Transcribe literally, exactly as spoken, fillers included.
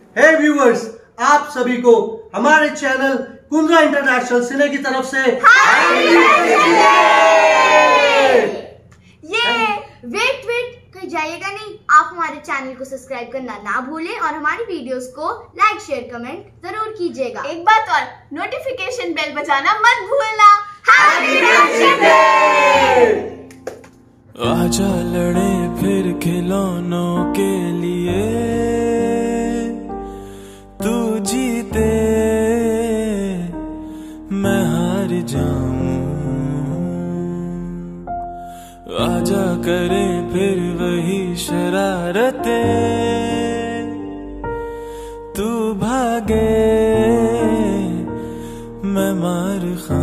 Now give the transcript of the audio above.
हे viewers, आप सभी को हमारे चैनल कुंद्रा इंटरनेशनल सिने की तरफ से ये वेट वेट कहीं जाइएगा नहीं, आप हमारे चैनल को सब्सक्राइब करना ना भूलें और हमारी वीडियोस को लाइक शेयर कमेंट जरूर कीजिएगा। एक बात और, नोटिफिकेशन बेल बजाना मत भूलना। हैप्पी आजा लड़े फिर खिलौनों के लिए, तू जीते मैं हार जाऊं। आजा करे फिर वही शरारतें, तू भागे मैं मार खा